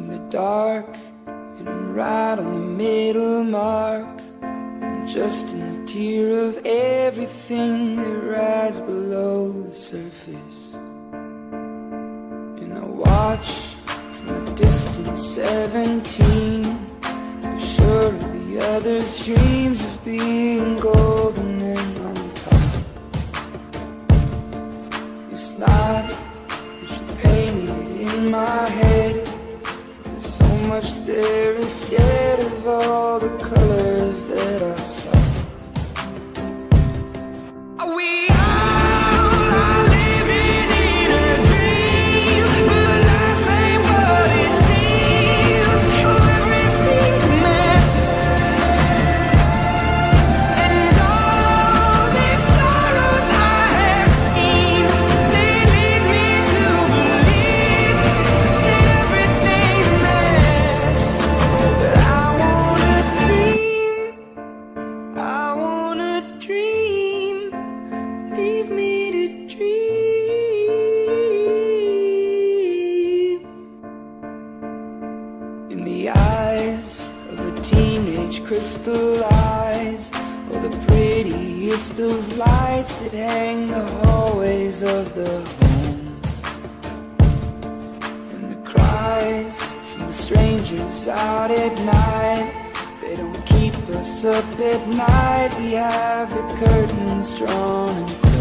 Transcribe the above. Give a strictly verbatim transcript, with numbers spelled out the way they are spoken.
in the dark, and I'm right on the middle mark. I'm just in the tier of everything that rides below the surface. And I watch from a distant seventeen, sure of the others' dreams of being golden and on top. It's not what you painted in my head. There's so much there instead of all the colors that I saw. We in the eyes of a teenage crystallized, oh, the prettiest of lights that hang the hallways of the home. And the cries from the strangers out at night, they don't keep us up at night. We have the curtains drawn and closed.